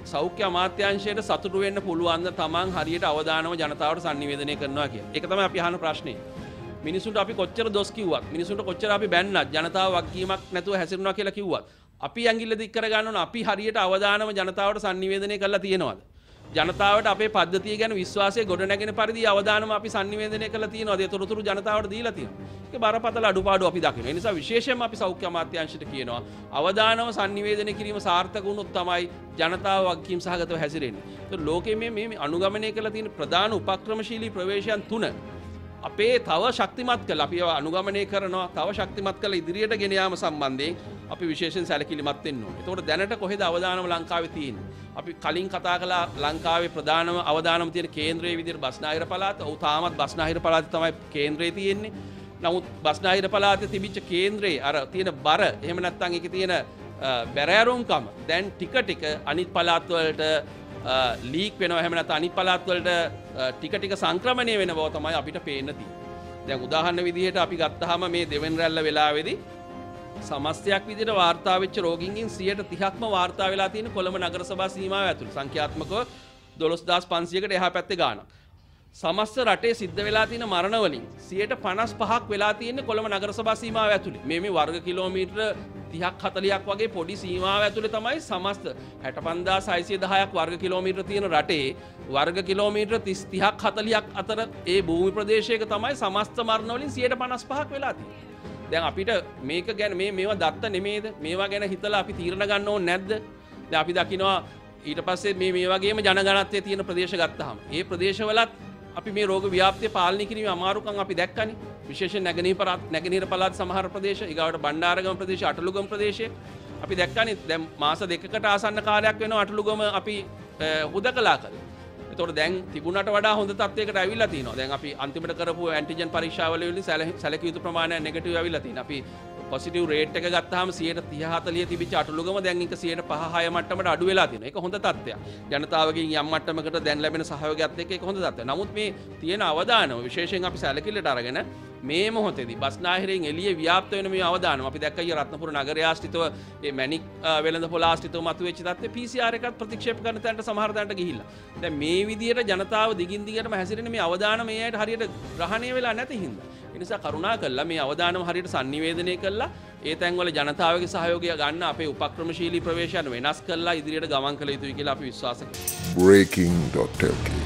සෞඛ්‍ය අමාත්‍යාංශයට සතුටු වෙන්න පුළුවන් ද තමන් හරියට අවදානම ජනතාවට sannivedanaya කරනවා කියලා. ඒක තමයි අපි අහන ප්‍රශ්නේ. මිනිසුන්ට අපි කොච්චර දොස් කිව්වත්, මිනිසුන්ට කොච්චර අපි බැන්නත්, ජනතාව වගකීමක් නැතුව හැසිරෙනවා කියලා කිව්වත්, අපි ඇඟිල්ල දික් කර ගන්න ඕන අපි හරියට අවදානම ජනතාවට sannivedanaya කරලා තියෙනවද? ජනතාවට අපේ පද්ධතිය ගැන විශ්වාසය ගොඩ නැගෙන පරිදි අවදානම අපි sannivedanaya කරලා තියෙනවද? ඒ තොරතුරු ජනතාවට දීලා තියෙනවා. ඒක බරපතල අඩුපාඩු අපි දකිනවා. ඒ නිසා විශේෂයෙන්ම අපි සෞඛ්‍ය අමාත්‍යාංශයට කියනවා අවදානම sannivedanaya කිරීම සාර්ථක වුණොත් තමයි ජනතාව වගකීම් සහගතව හැසිරෙන්නේ. ඒක ලෝකයේ මේ අනුගමනය කරලා තියෙන ප්‍රධාන උපක්‍රමශීලී ප්‍රවේශයන් 3 අපේ තව ශක්තිමත් කළ අපි අනුගමනය කරනවා තව ශක්තිමත් කළ ඉදිරියට ගෙන යාම සම්බන්ධයෙන් අපි විශේෂයෙන් සැලකිලිමත් වෙන්න ඕනේ. ඒතකොට දැනට කොහෙද අවදානම ලංකාවේ තියෙන්නේ? අපි කලින් කතා කළා ලංකාවේ ප්‍රධානම අවදානම තියෙන කේන්ද්‍රයේ විදිහට බස්නාහිර පළාත. ඔව් තාමත් බස්නාහිර පළාතේ තමයි කේන්ද්‍රයේ තියෙන්නේ. නමුත් බස්නාහිර පළාතේ තිබිච්ච කේන්ද්‍රයේ අර තියෙන බර එහෙම නැත්නම් ඒකේ තියෙන බැරෑරුම්කම දැන් ටික අනිත් පළාත් වලට ලීක් වෙනවා. එහෙම නැත්නම් අනිත් පළාත් වලට ටික සංක්‍රමණය වෙන බව තමයි අපිට පේන්න තියෙන්නේ. දැන් උදාහරණ විදිහට අපි ගත්තාම මේ දෙවෙනි රැල්ල වෙලාවේදී සමස්තයක් විදිහට වාර්තා වෙච්ච රෝගීන්ගෙන් 30%ක්ම වාර්තා වෙලා තියෙන කොළඹ නගර සභා සීමාව ඇතුළේ. සංඛ්‍යාත්මකව 12500කට එහා පැත්තේ ගාණක්. සමස්ත රටේ සිද්ධ වෙලා තියෙන මරණ වලින් 55%ක් වෙලා තියෙන්නේ කොළඹ නගර සභා සීමාව ඇතුළේ. මේ වර්ග කිලෝමීටර 30ක් 40ක් වගේ පොඩි සීමාව ඇතුළේ තමයි සමස්ත 65610ක් වර්ග කිලෝමීටර තියෙන රටේ වර්ග කිලෝමීටර 30ක් 40ක් අතර ඒ භූමි ප්‍රදේශයක තමයි සමස්ත මරණ වලින් 55%ක් වෙලා තියෙන්නේ. දැන් අපිට මේක ගැන මේවා දත්ත නෙමේද? මේවා ගැන හිතලා අපි තීරණ ගන්න ඕනේ නැද්ද? දැන් අපි දකිනවා ඊට පස්සේ මේ වගේම ජනගණත්වයේ තියෙන ප්‍රදේශ ගත්තාම ඒ ප්‍රදේශවලත් අපි මේ රෝග ව්‍යාප්තිය පාලනය කිරීමේ අමාරුකම් අපි දැක්කනේ. විශේෂයෙන් නැගෙනහිර පළාත් සමහර ප්‍රදේශ, ඊගාවට බණ්ඩාරගම ප්‍රදේශ, අටලුගම ප්‍රදේශයේ අපි දැක්කනේ. දැන් මාස 2කට ආසන්න කාලයක් වෙනවා අටලුගම අපි හුදකලා කළා. ඒතකොට දැන් තිබුණට වඩා හොඳ තත්යකට ඇවිල්ලා තිනවා. දැන් අපි අන්තිමට කරපු ඇන්ටිජන් පරීක්ෂාවල වලින් සැලකිය යුතු ප්‍රමාණයක් නෙගටිව් ඇවිල්ලා තිනවා. අපි පොසිටිව් රේට් එක ගත්තාම 30-40 තිබිච්ච අටලුගම දැන් එක 5-6 මට්ටමට අඩු වෙලා තියෙනවා. ඒක හොඳ තත්ත්වයක්. ජනතාවගෙන් යම් මට්ටමකට දැන් ලැබෙන සහයෝගයත් එක්ක ඒක හොඳ තත්ත්වයක්. නමුත් මේ තියෙන අවදානම විශේෂයෙන් අපි සැලකිල්ලට අරගෙන මේ මොහොතේදී බස්නාහිරෙන් එළිය ව්‍යාප්ත වෙන මේ අවදානම අපි දැක්කා ඊ රත්නපුර නගරය ආශ්‍රිතව මේ මැණික් වෙළඳපොළ ආශ්‍රිතව මතුවෙච්ච තත්ත්වේ PCR එකත් ප්‍රතික්ෂේප කරන තැනට සමහර තැනට ගිහිල්ලා. දැන් මේ විදියට ජනතාව දිගින් දිගටම හැසිරෙන මේ අවදානම මේ අයට හරියට ග්‍රහණය වෙලා නැති හින්දා. ඒ නිසා කරුණා කළා මේ අවදානම හරියට sannivedanaya කළා ඒ තැන්වල ජනතාවගේ සහයෝගය ගන්න අපේ උපක්‍රමශීලී ප්‍රවේශයන් වෙනස් කළා ඉදිරියට ගමන් කළ යුතුයි කියලා අපි විශ්වාස කරනවා. breaking.lk